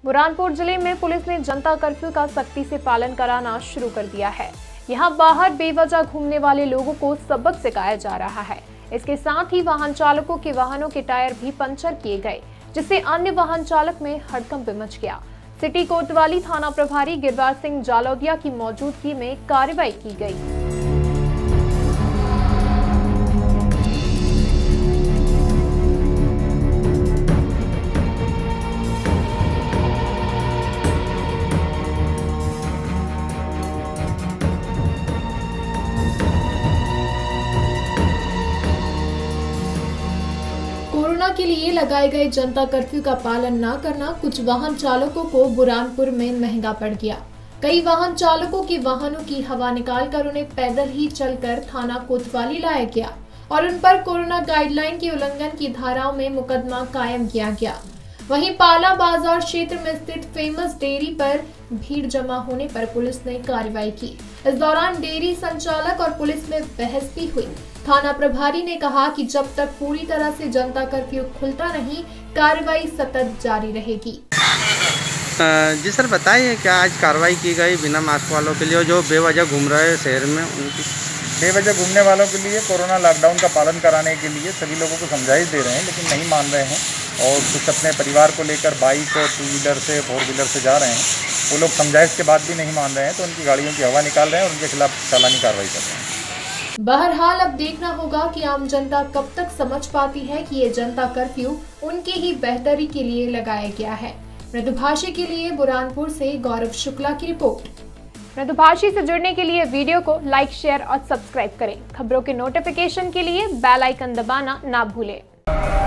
बुरहानपुर जिले में पुलिस ने जनता कर्फ्यू का सख्ती से पालन कराना शुरू कर दिया है। यहां बाहर बेवजह घूमने वाले लोगों को सबक सिखाया जा रहा है। इसके साथ ही वाहन चालकों के वाहनों के टायर भी पंचर किए गए, जिससे अन्य वाहन चालक में हड़कंप मच गया। सिटी कोतवाली थाना प्रभारी गिरवार सिंह जालौदिया की मौजूदगी में कार्रवाई की गई। कोरोना के लिए लगाए गए जनता कर्फ्यू का पालन न करना कुछ वाहन चालकों को बुरहानपुर में महंगा पड़ गया। कई वाहन चालकों के वाहनों की हवा निकालकर उन्हें पैदल ही चलकर थाना कोतवाली लाया गया और उन पर कोरोना गाइडलाइन के उल्लंघन की धाराओं में मुकदमा कायम किया गया। वहीं पाला बाजार क्षेत्र में स्थित फेमस डेयरी पर भीड़ जमा होने पर पुलिस ने कार्रवाई की। इस दौरान डेयरी संचालक और पुलिस में बहस भी हुई। थाना प्रभारी ने कहा कि जब तक पूरी तरह से जनता कर्फ्यू खुलता नहीं, कार्रवाई सतत जारी रहेगी। जी सर, बताइए क्या आज कार्रवाई की गई बिना मास्क वालों के लिए जो बेवजह घूम रहे हैं शहर में? उनकी बेवजह घूमने वालों के लिए कोरोना लॉकडाउन का पालन कराने के लिए सभी लोगों को समझाइश दे रहे हैं, लेकिन नहीं मान रहे हैं और कुछ अपने परिवार को लेकर बाइक और 2 व्हीलर से 4 व्हीलर से जा रहे हैं। वो लोग समझाइश के बाद भी नहीं मान रहे हैं, तो उनकी गाड़ियों की हवा निकाल रहे हैं और उनके खिलाफ चालानी कार्रवाई कर रहे हैं। बहरहाल अब देखना होगा कि आम जनता कब तक समझ पाती है कि ये जनता कर्फ्यू उनके ही बेहतरी के लिए लगाया गया है। मृदुभाषी के लिए बुरहानपुर से गौरव शुक्ला की रिपोर्ट। मृदुभाषी से जुड़ने के लिए वीडियो को लाइक, शेयर और सब्सक्राइब करें। खबरों के नोटिफिकेशन के लिए बेल आइकन दबाना ना भूलें।